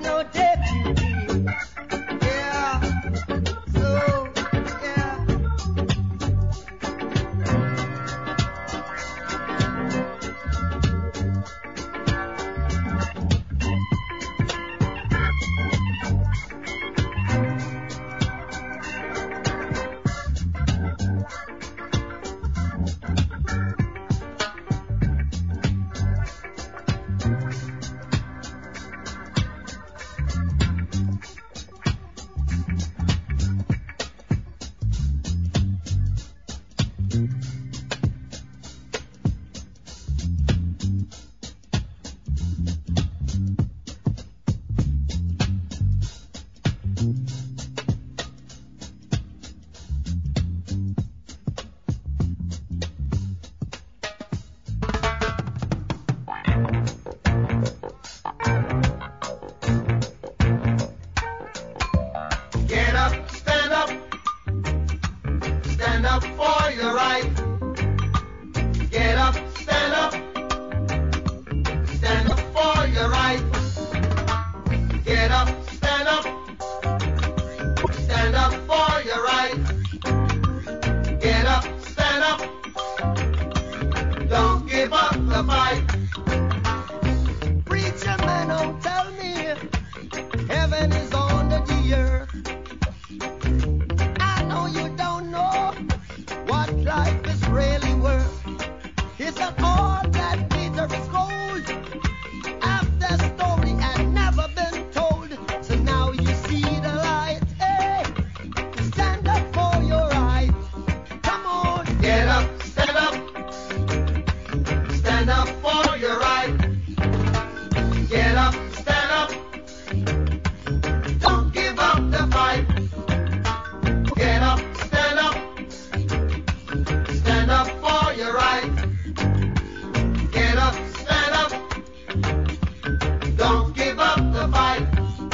no deputy. Yeah, so, yeah. Stand up for your right. Get up, stand up. Stand up for your right. Get up, stand up. Stand up for your right. Get up, stand up. Don't give up the fight. Preacher man, don't tell me heaven is under the earth. I know you don't know what life is really worth. It's not all that glitter is gold. After story had never been told, so now you see the light. Hey, stand up for your right. Come on, get up, stand up. Stand up for your right. Get up, stand up. Don't give up the fight. Get up, stand up. Stand up for your right. Get up, stand up. Don't give up the fight.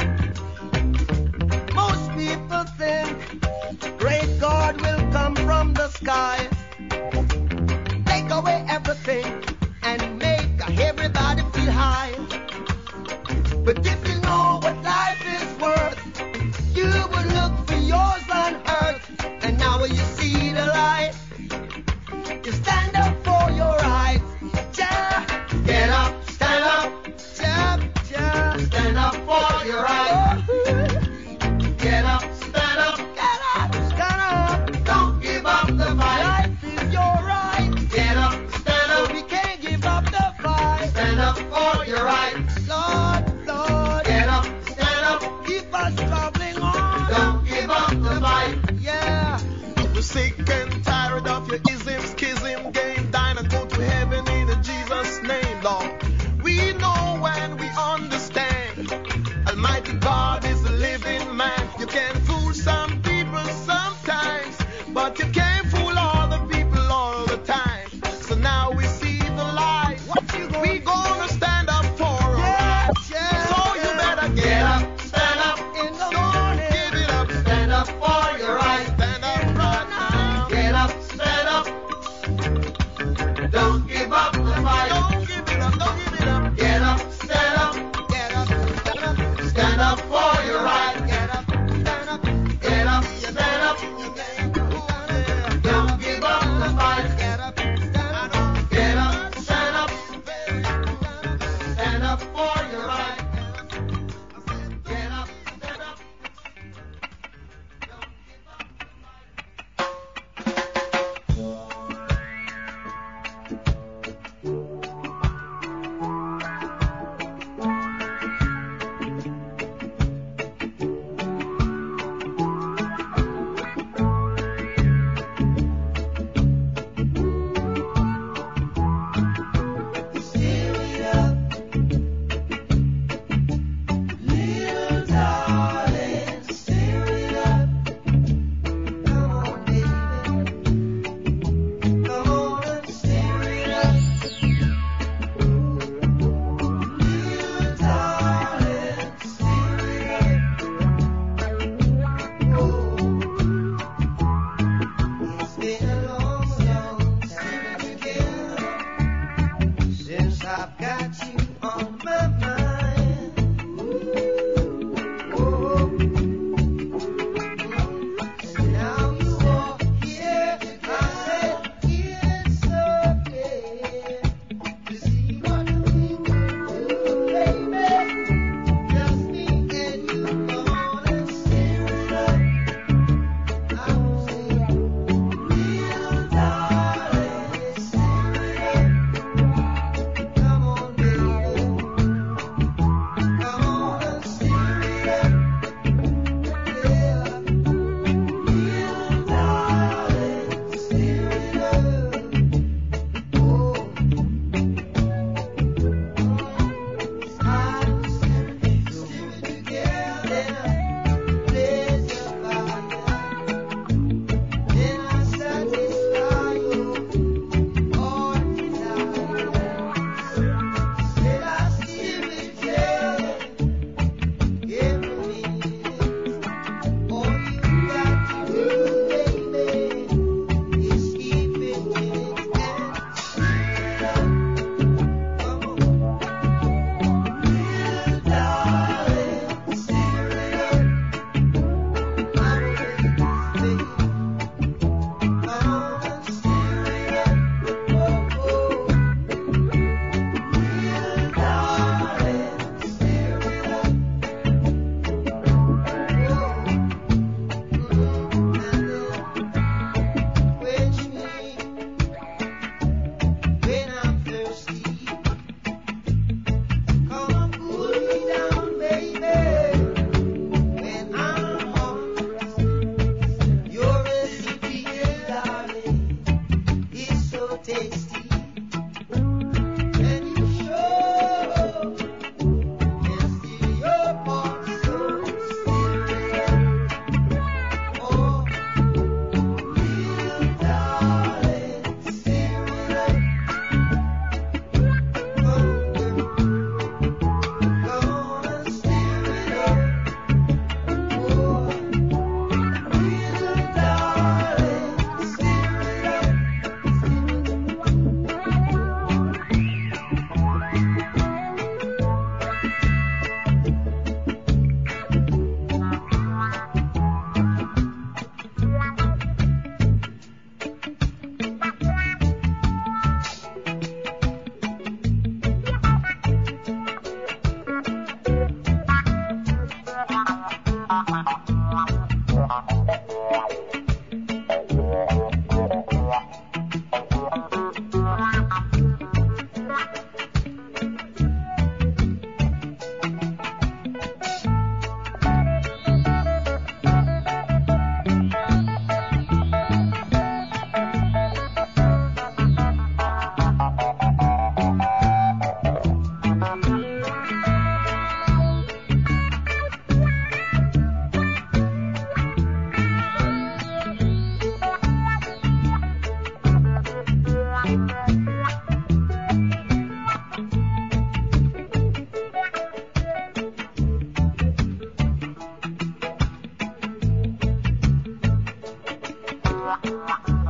Most people think great God will come from the sky, take away everything and make everybody feel high. But if you know what life is worth, you would look for yours on earth. And now when you see the light, you stand up for your right. Yeah. Get up, stand up. Yeah, yeah. Stand up for your right. Get up, stand up. Get up, stand up. Don't give up the fight. Life is your right. Get up, stand up. So we can't give up the fight. Stand up for your right. Lord, Lord. Get up, stand up. Keep us traveling on. Don't give up the fight. Yeah. We're sick and tired of your ism, schism, game, dine and go to heaven in Jesus' name, Lord. We know and we understand. Almighty God is a living man. You can fool some people sometimes, but you can't fool all the people all the time. So now we see the light. We gonna stand up for our rights. So you better get up, stand up. In the Don't morning. give it up. Stand up for your right. Stand up right now. Get up, stand up. Don't give up the fight. Don't give it up. Don't give it up. Get up, stand up. Get up, stand up. Stand up for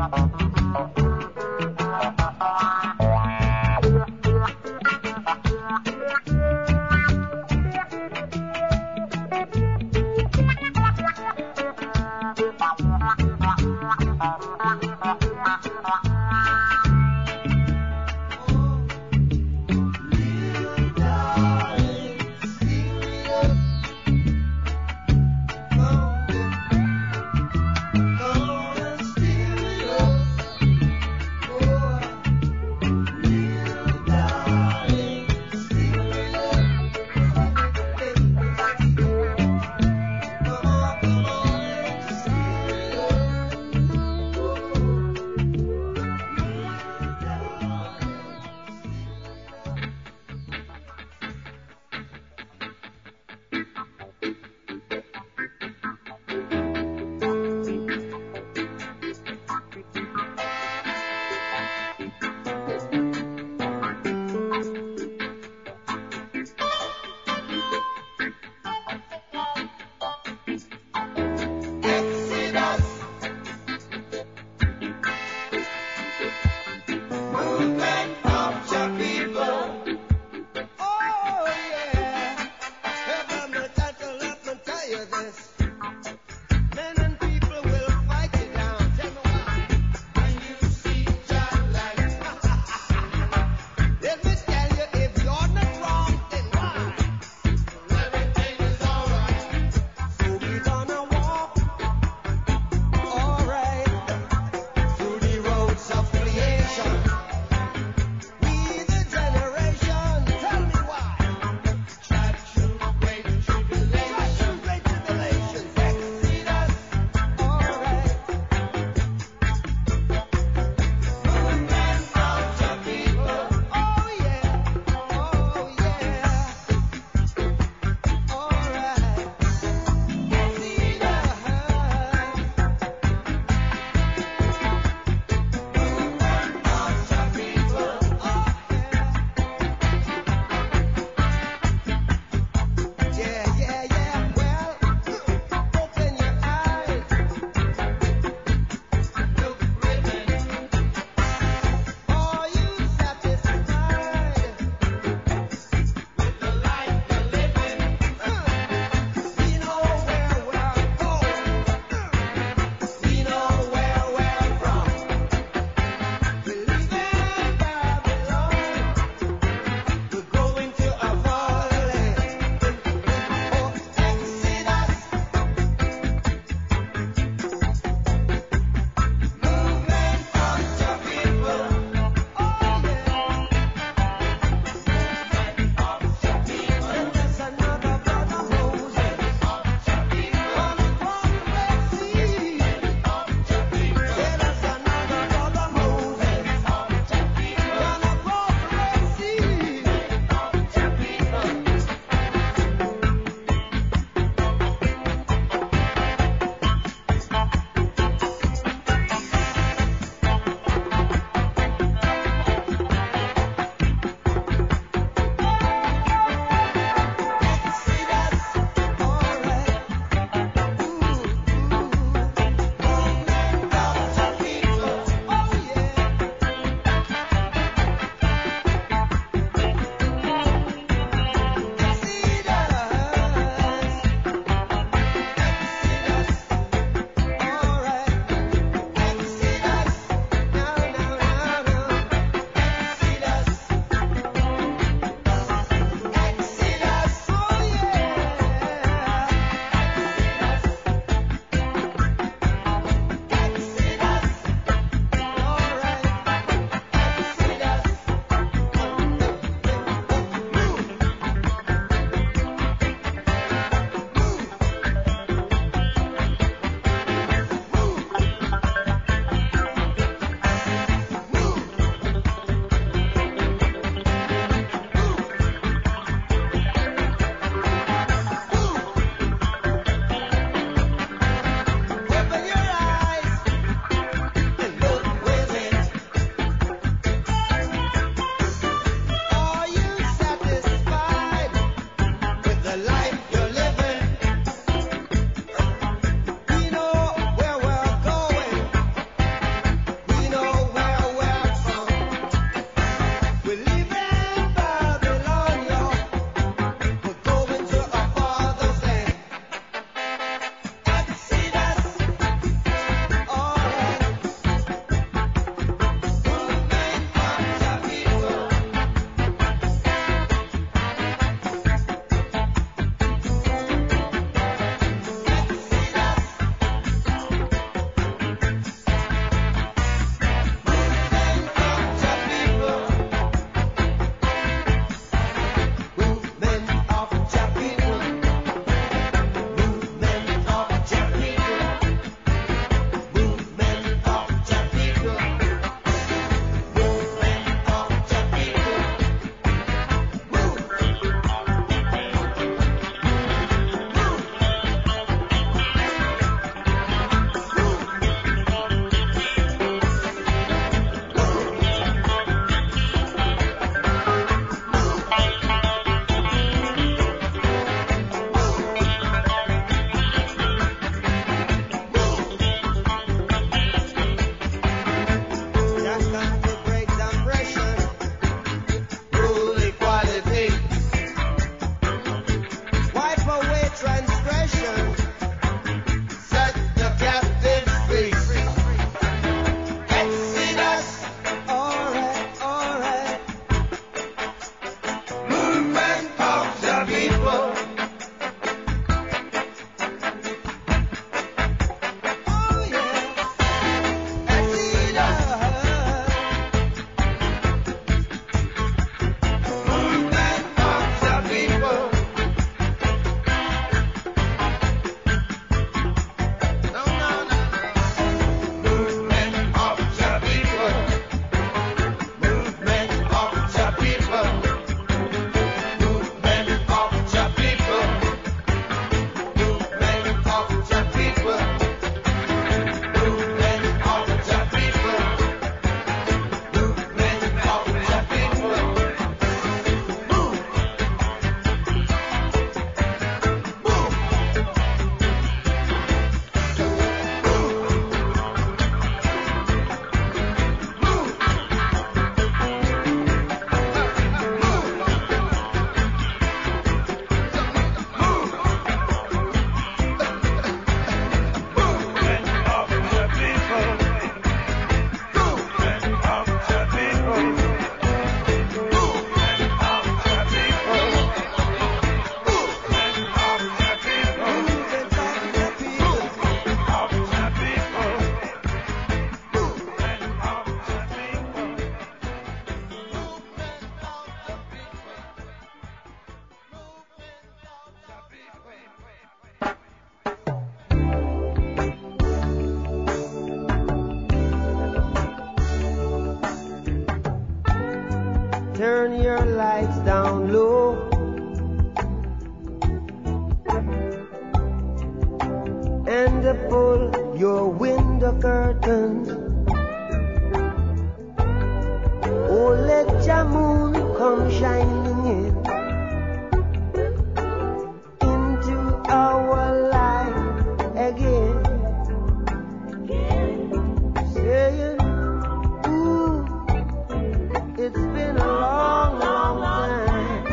Come and steal me up. to pull your window curtains. Oh, let your moon come shining into our life again. Saying, ooh, it's been a long, long time.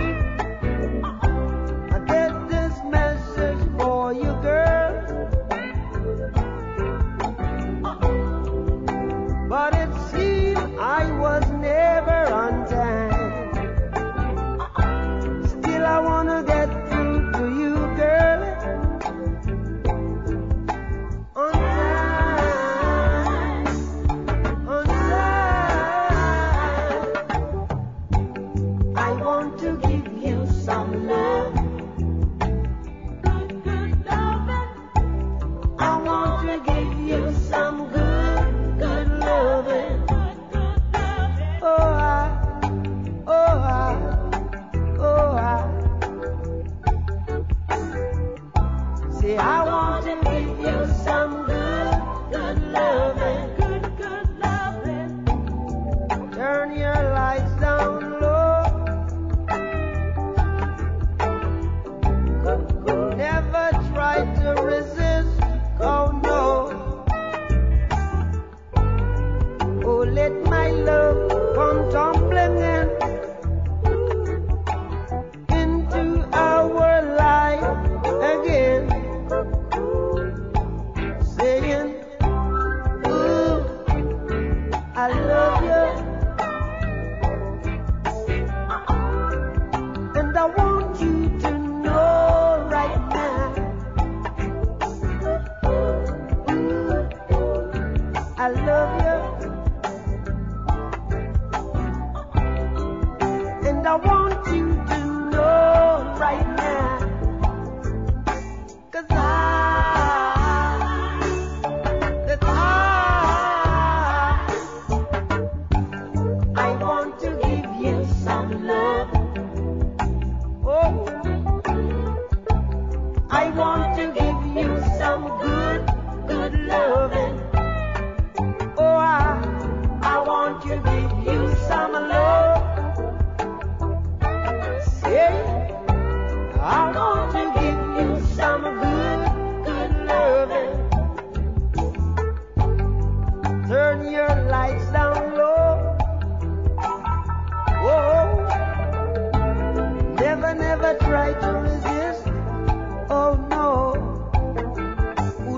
I get this message for you, girl, but it seemed I was never on time. Still I wanna get through to you, girl, on time, on time. I want to give you some love. Good, good loving. I want to give you some good, good loving. Oh, I, oh, I, oh, I. See, I want to give you some good, good loving. Good, good loving. Turn your lights down low. Never try to resist. Oh no. Oh, let my love come tumbling into our life again. Saying, ooh, I love you. And I want you to know right now. Ooh, I love you. And I want you to know right now. 'Cause I want to give you some love. Oh, I want to give you some good, good loving. Oh, I want to give you some love. Say, I want to give you some good, good loving. Turn your lights down low. Whoa. Never, never try to resist. Oh no. Ooh,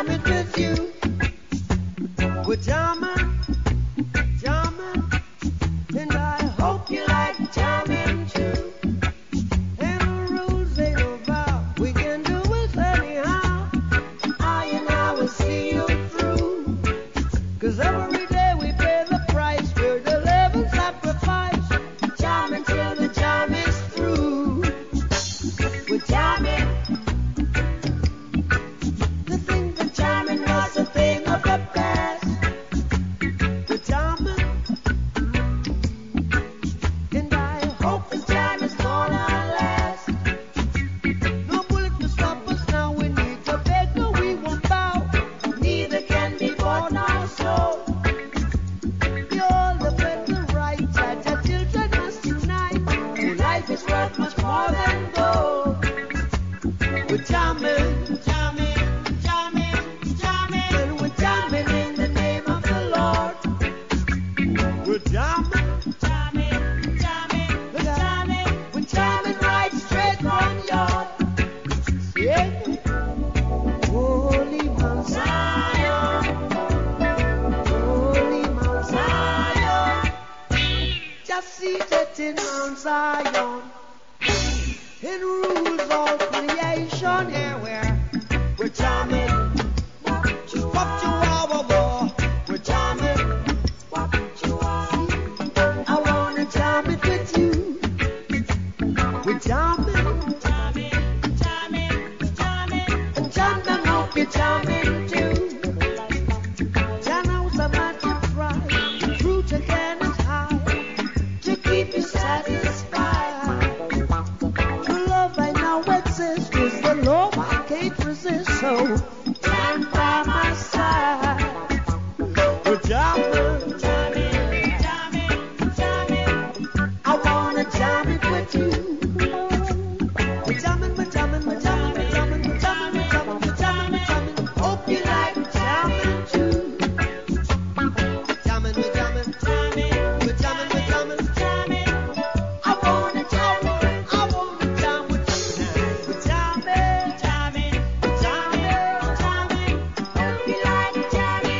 it with you. We're jamming, jamming, and I hope you like jamming too. And the rules ain't about, we can do it anyhow. I and I will see you through. 'Cause every day we pay the price, we're the living sacrifice. Jamming till the jam is through. We're jamming. To think that jamming was a thing of the past. We're jamming. And I hope this jam is gonna last. No bullet to stop us now, we need to beg, no we won't bow. Neither can be bought nor sold. We all defend the right, that our children must unite. For life is worth much more than gold. We're jamming, jamming, jamming, jamming, and we're jamming in the name of the Lord. We're jamming, jamming, jamming, we're jamming, we're jamming right straight from yard. Yeah. Holy Mount Zion, Holy Mount Zion, just seated in Mount Zion. It rules all creation, yeah, we're jamming. What you are, we're jamming. I wanna jam it with you. We're jamming, jamming, jamming, jamming, and jam them up, you're jamming too. Jam out a magic fry, fruit again is high, to keep you satisfied. The love I now exist is the love I can't resist, so stand by my side. We're jamming, jamming, jamming, jamming. I wanna jam it with you. We're jamming, we're jamming, we're jamming, we're jamming, we're jamming, we're jamming, we're jamming, we're jamming. Hope you like jamming too. Jamming, we're jamming, jamming, we're jamming, we're jamming, jamming. I wanna jam with you. We're jamming, jamming, jamming, jamming. Hope you like jamming.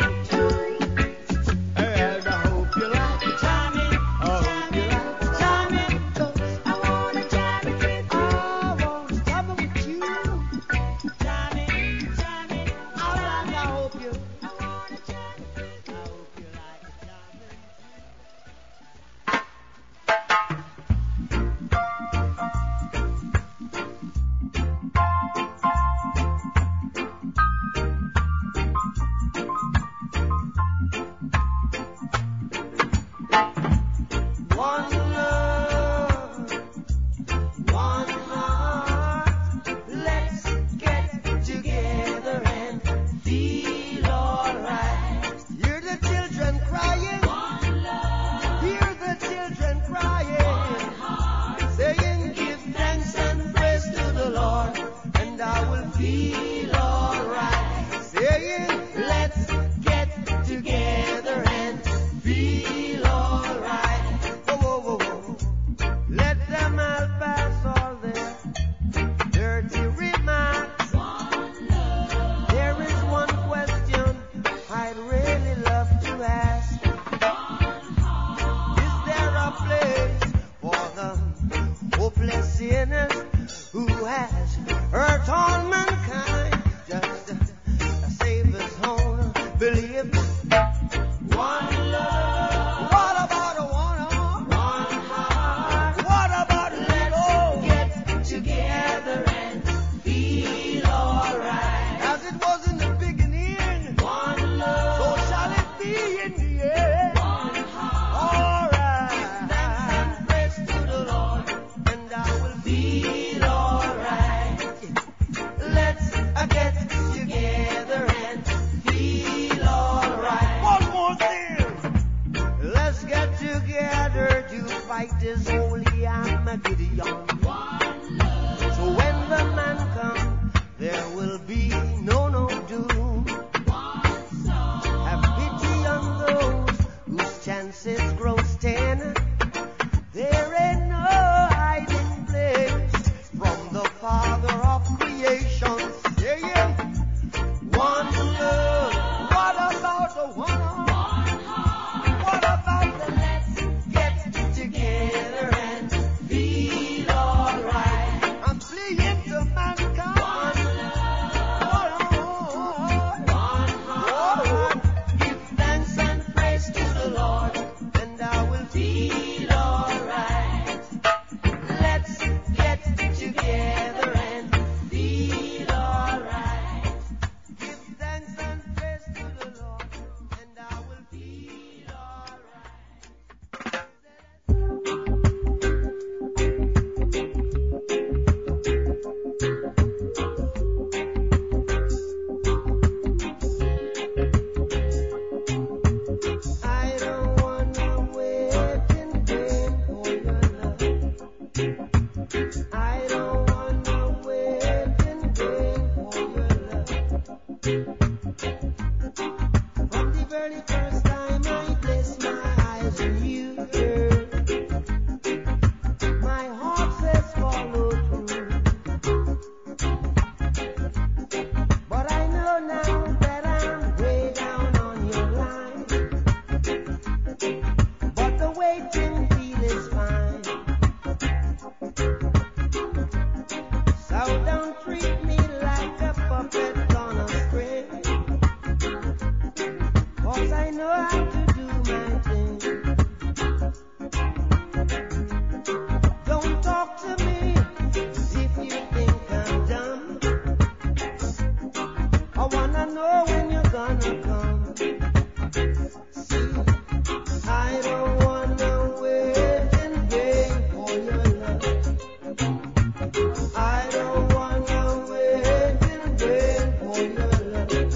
know when you're gonna come. See, I don't wanna wait in vain for your love. I don't wanna wait in vain for your love.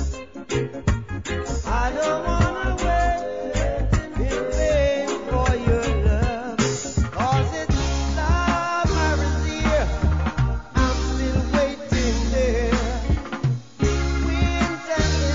I don't wanna wait in vain for your love. 'Cause it's love I receive. I'm still waiting there. We intend to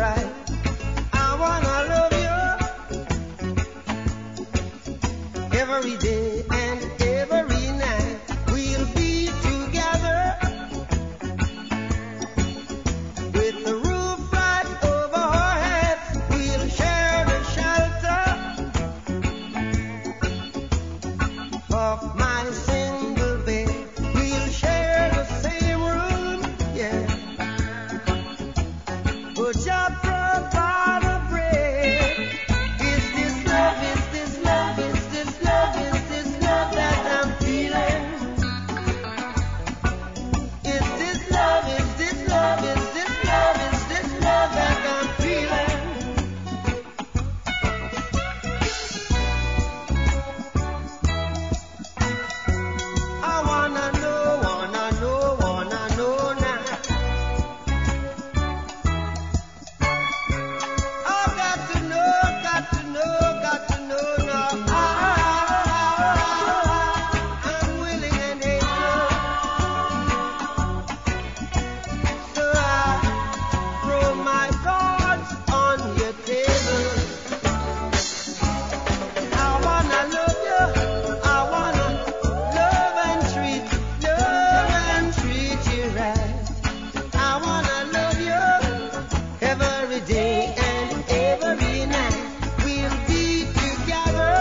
right. I wanna love you every day and every night. We'll be together with the roof right over our heads. We'll share the shelter of my single bed. We'll share the same room, yeah. But your provide a bread. Is this love? Is this love? Is this love? Is this love that I'm feeling? Is this love? Is this love? Is this love? Is this love that I'm feeling? I wanna know now. I've got to know now. I'm willing and able, so I throw my cards on your table. I wanna love you. I wanna love and treat you right. I wanna love you every day and every night. We'll be together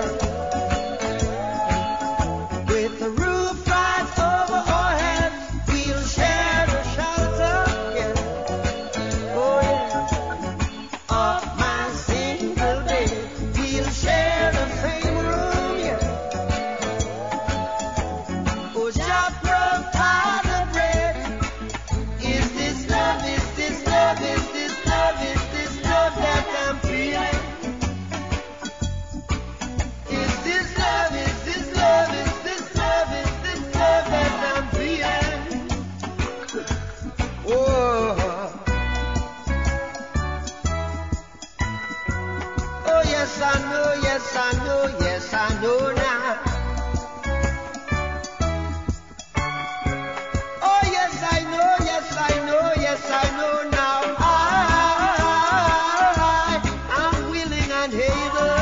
with the roof right over our heads. We'll share the shelter, yeah. Oh yeah, of my single bed. We'll share the same room, yeah. Oh, just provide the bread. Is this love? Is this love? Is this love? Is this love that I'm feeling? Is this love? Is this love? Is this love? Is this love that I'm feeling? Oh, oh yes I know, yes I know, yes I know now. Oh yes I know, yes I know, yes I know now. I'm willing and able,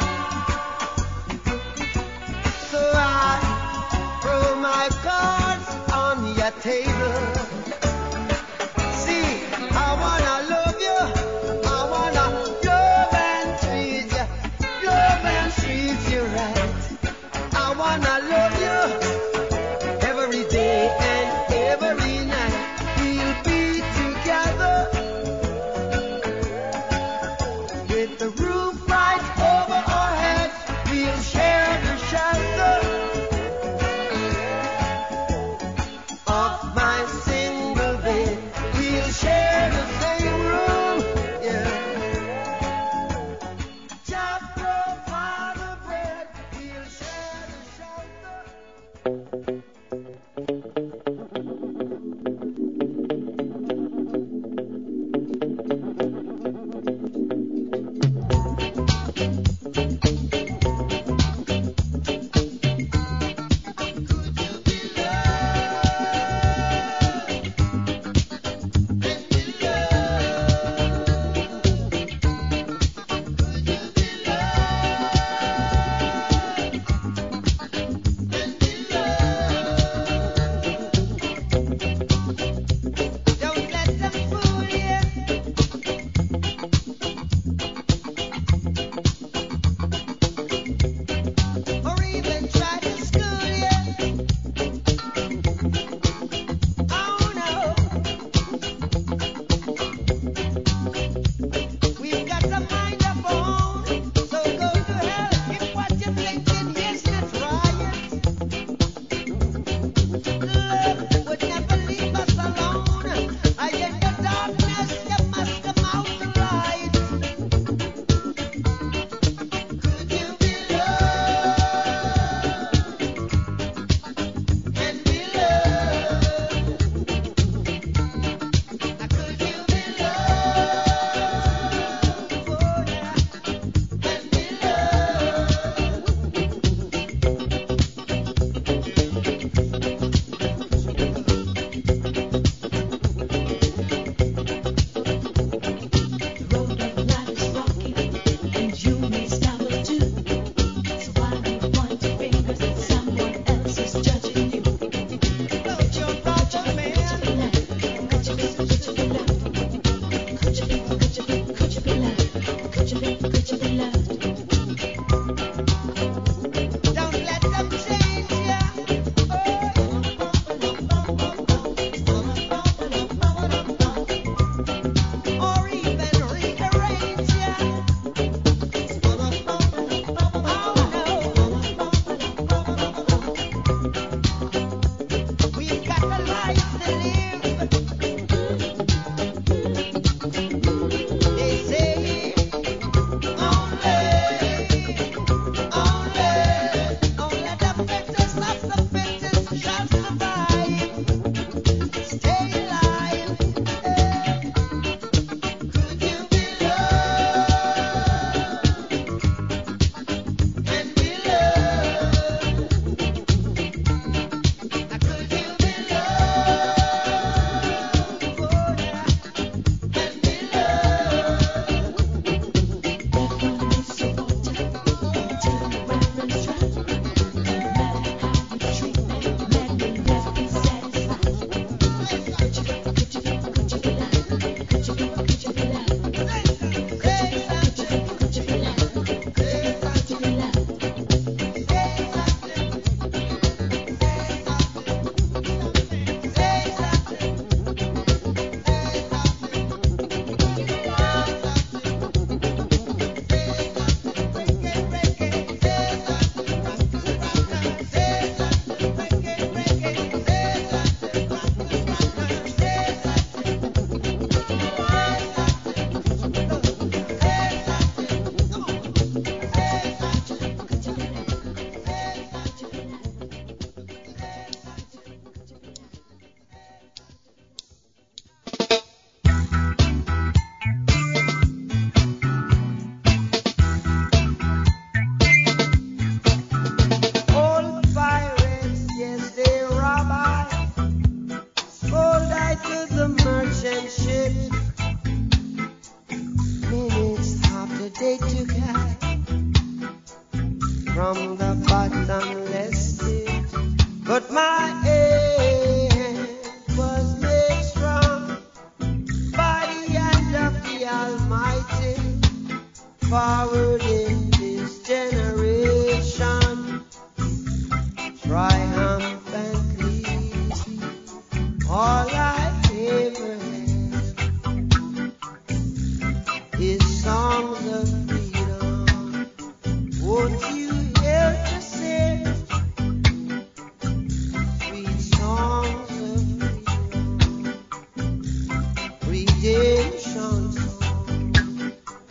so I throw my cards on your table. See, I wanna love you, I wanna love and treat you right. Almighty forward in this generation, triumphantly all I ever had is songs of freedom. Won't you help to sing sweet songs of freedom, redemption songs?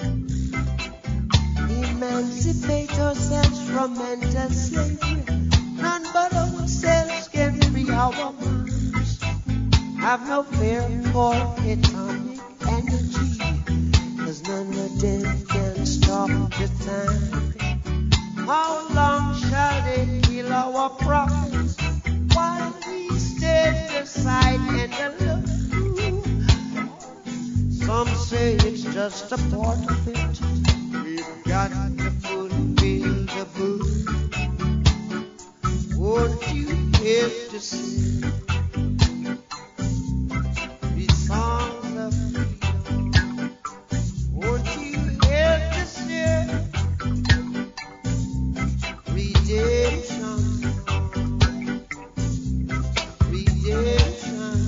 Emancipate ourselves from mental slavery. None but ourselves can free our minds. Have no fear for atomic energy, 'cause none of them can stop the time. How long shall they kill our prophets while we stand aside and look? Some say it's just a part of it. We've got to fulfill the book. Won't you help to sing these songs of freedom? Won't you help to sing redemption, redemption?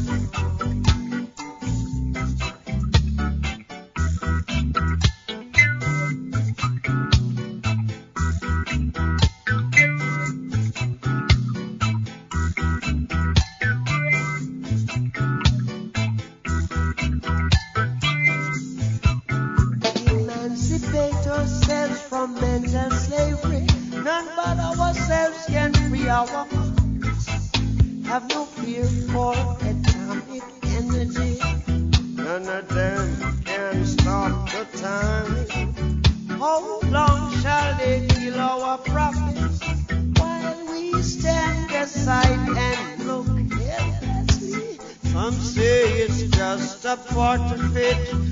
Emancipate ourselves from mental slavery. None but ourselves can free our minds. Have no fear for atomic energy. None of them can stop the time. How long shall they kill our prophets while we stand aside and look helplessly? Some say it's just a part of it.